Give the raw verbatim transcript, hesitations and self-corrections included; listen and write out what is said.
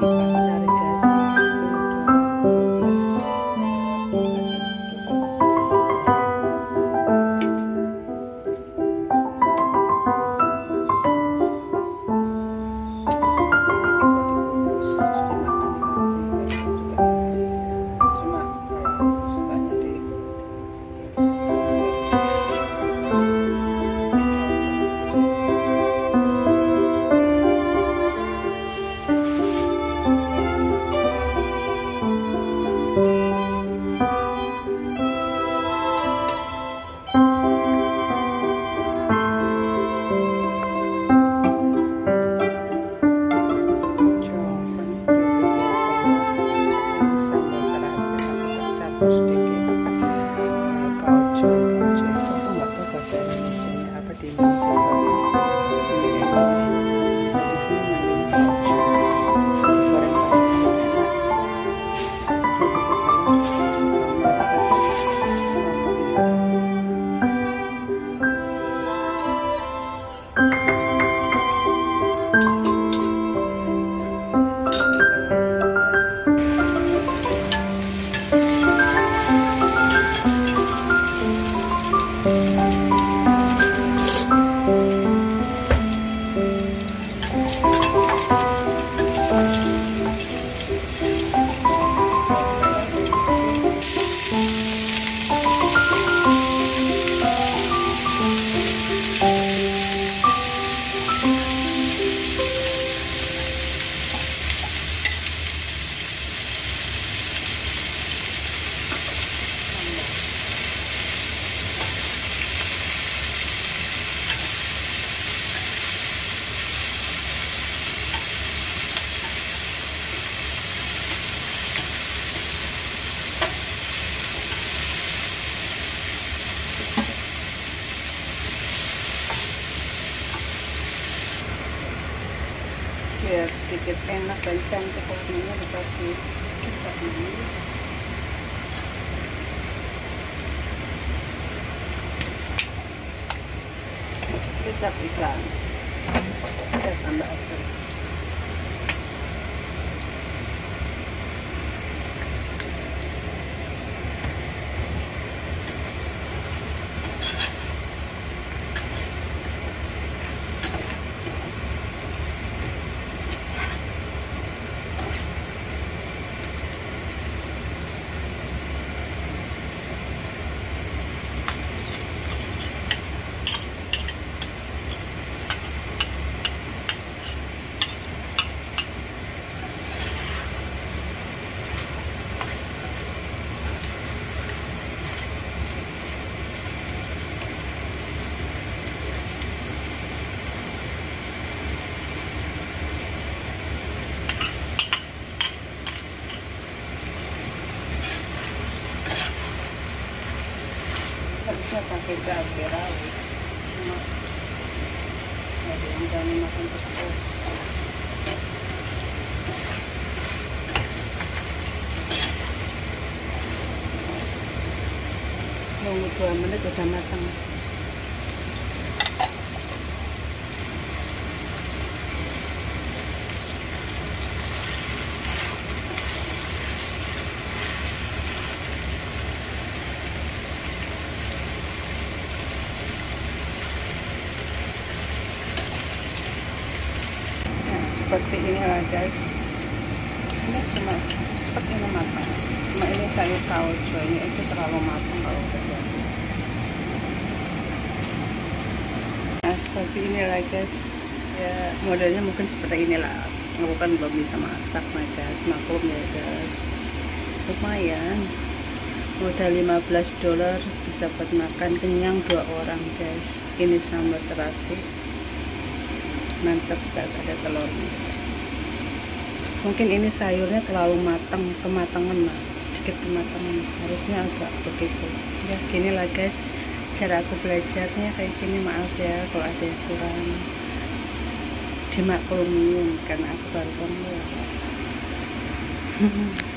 di pasar guys. Biar sedikit enak dan cantik warnanya dikasih kecap manis. Kecap ikan, kita tambah asam. Harusnya pakai cabai rawit, cuma ada yang berani makan pedas. Nunggu dua menit udah matang. Seperti ini lah guys, ini cuma seperti ini matang, cuma ini sayur tauco, ini itu terlalu matang kalau udah jadi. Nah seperti ini lah guys, ya modelnya mungkin seperti inilah. Aku kan belum bisa masak nah guys, maklum ya guys, lumayan modal lima belas dolar bisa buat makan kenyang dua orang guys. Ini sambal terasi mantap guys, ada telurnya. Mungkin ini sayurnya terlalu matang, kematangan lah, sedikit kematangan, harusnya agak begitu ya. Gini lah guys cara aku belajarnya kayak gini, maaf ya kalau ada yang kurang, dimaklumin karena aku baru pemula.